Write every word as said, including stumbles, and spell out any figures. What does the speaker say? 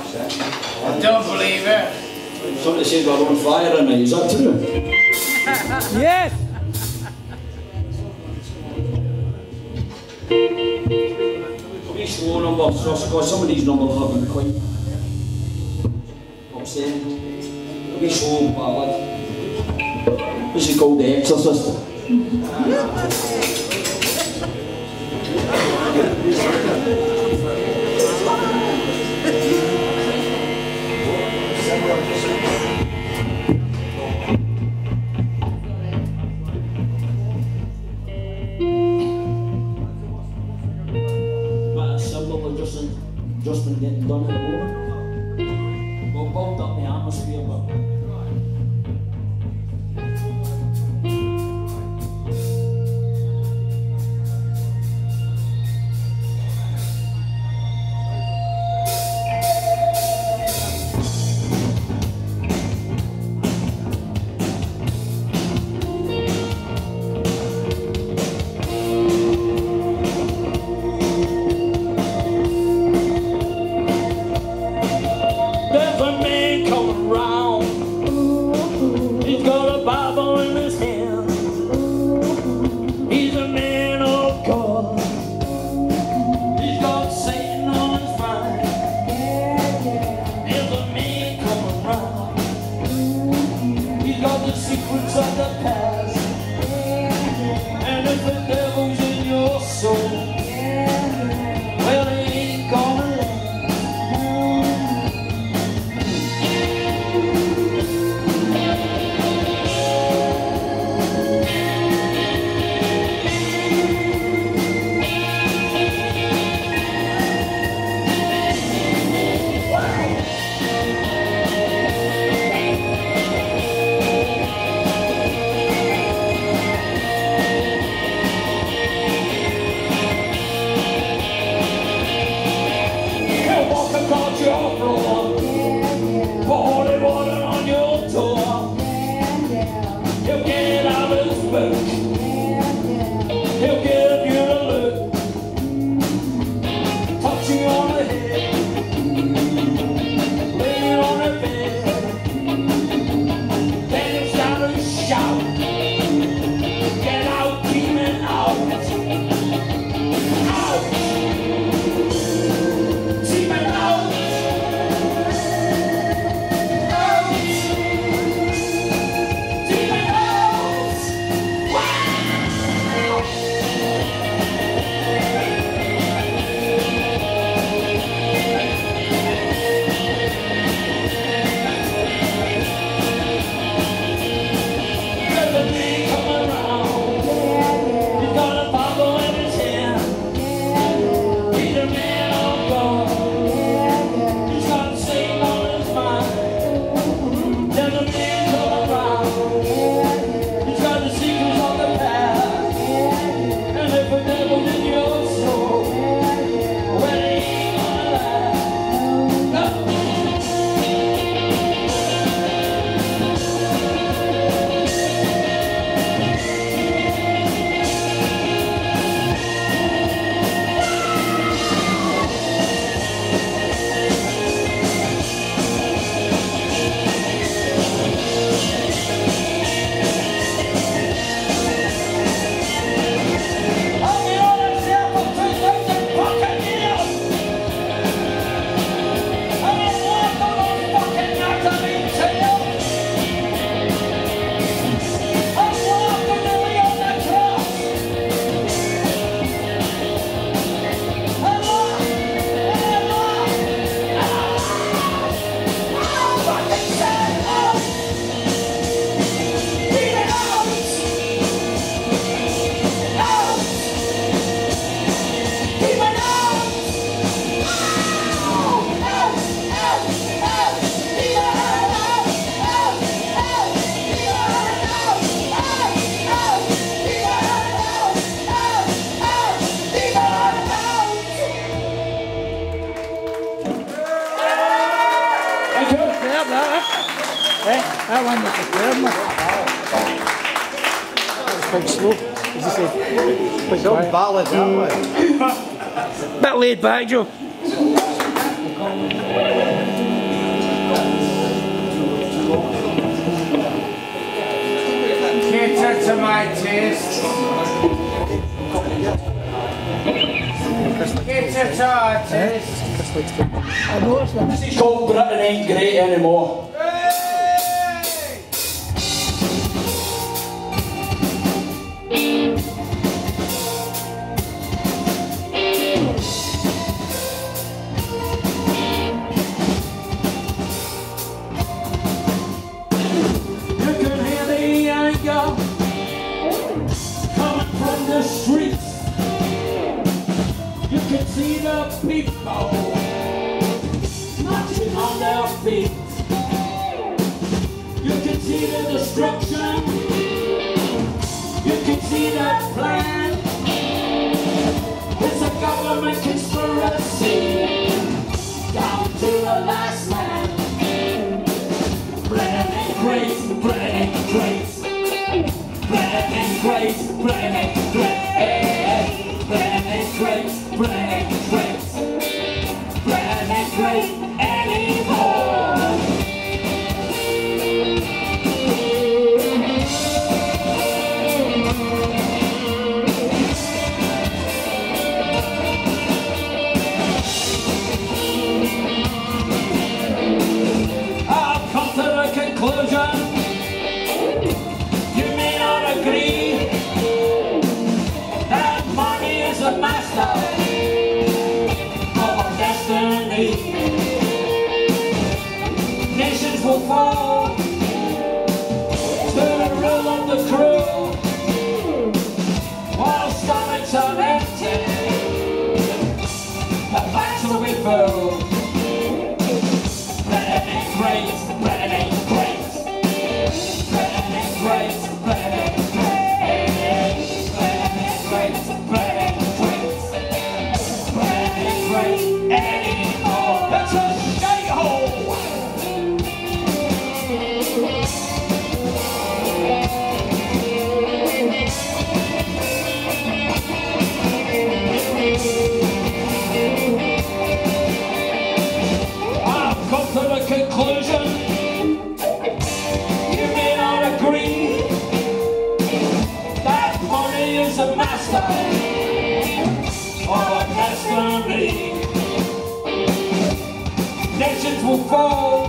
I don't believe it. Somebody said we're on fire tonight, is that true? Yes! A wee slow number, so some of these numbers have been quite upsetting. A wee slow ballad. This is called The Exorcist. Just been getting done at the moment. We'll build up the atmosphere, but Eh? That one was the third one. That was quite slow, as I said. Quite So quiet. ballad that way. Bit laid back, Joe. Alex likes to. I noticed that. This is called Britain Ain't Great Anymore. The streets, you can see the people marching on their feet. You can see the destruction, you can see the plan. It's a government conspiracy down to the last man. Britain ain't great, Britain ain't great. Britain ain't great, Britain ain't great. Britain ain't great, Britain ain't great. Britain ain't great anymore. I've come to the conclusion. Nations will fall to the rule of the crew, while stomachs are empty, the backs will be full. Britain ain't great, Britain ain't great. Britain ain't great, Britain ain't great. Britain ain't great, Britain ain't great. Britain ain't great anymore. It's a shithole. I've come to the conclusion, you may not agree, that money is the master of our destiny. Nations will fall